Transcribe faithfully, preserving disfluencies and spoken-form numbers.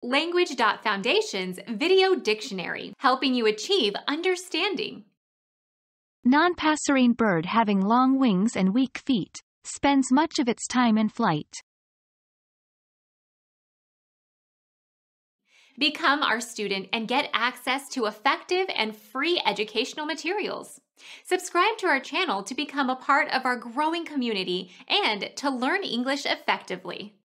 Language.Foundation's Video Dictionary, helping you achieve understanding. Non-passerine bird having long wings and weak feet, spends much of its time in flight. Become our student and get access to effective and free educational materials. Subscribe to our channel to become a part of our growing community and to learn English effectively.